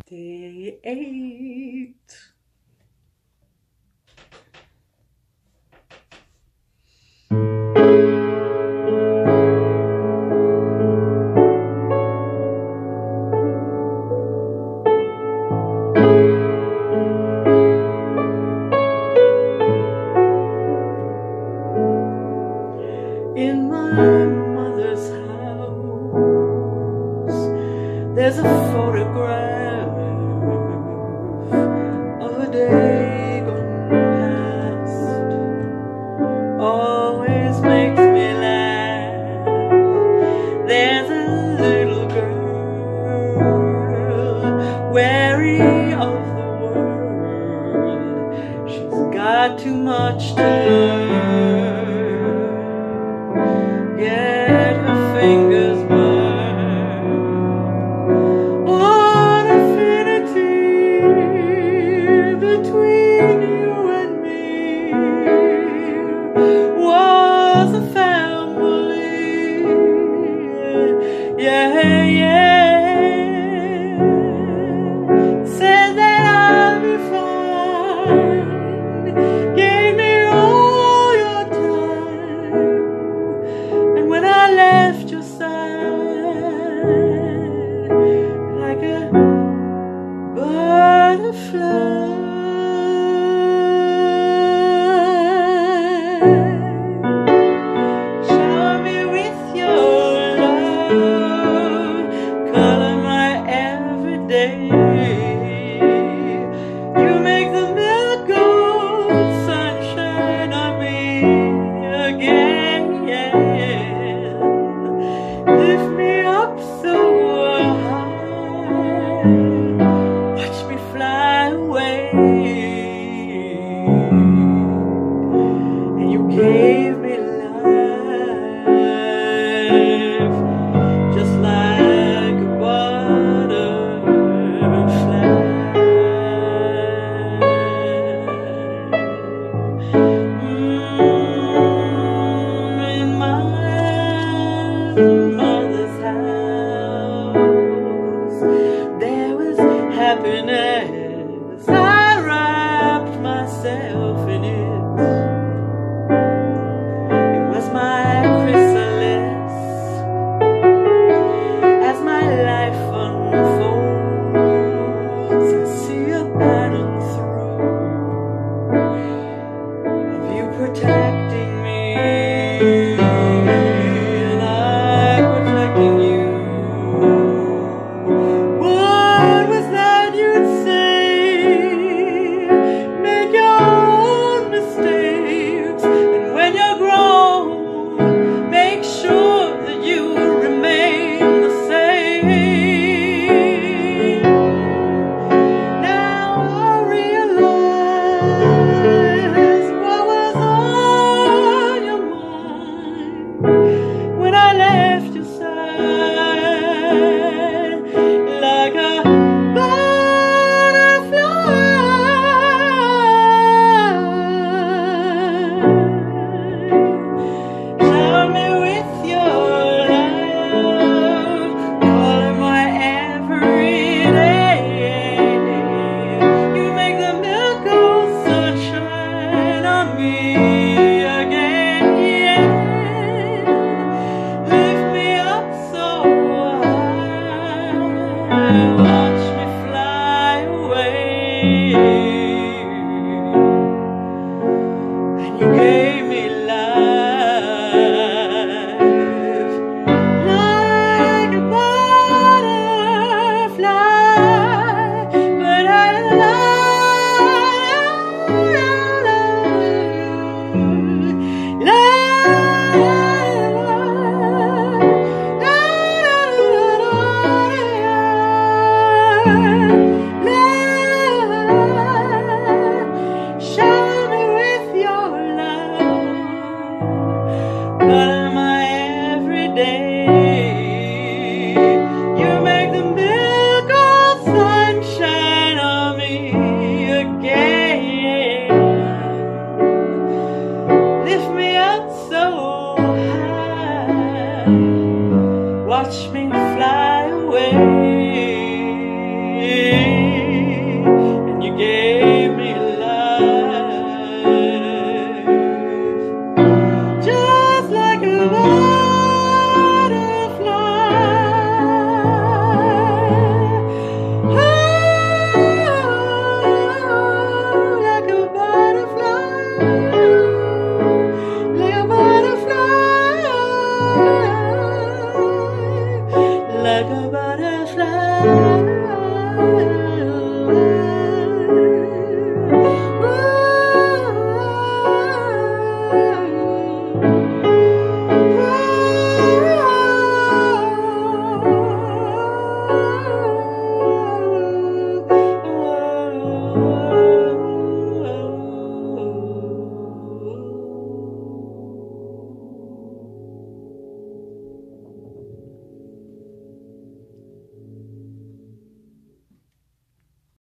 Day 8. In my mother's house, there's a photograph of a day gone past. Always makes me laugh. There's a little girl, weary of the world. She's got too much to learn. Get her fingers burned. What affinity between you and me was a family. Yeah, yeah. Said that I'd be fine. Gave me all your time. And when I left your side, like a butterfly, shower me with your love, color my everyday. You make the milk gold sunshine on me again, yeah. Lift me up so high, watch me fly away. And you gave me life, just like a butterfly. In my mother's house, there was happiness. I wrapped myself in it. It was my chrysalis. As my life unfolds, I see a pattern through of you protecting me. When I left your side, like a butterfly, shower me with your love, color my everyday. You make the milk gold sunshine on me again, yeah. Watch me fly away. And you gave me life, like a butterfly. But I love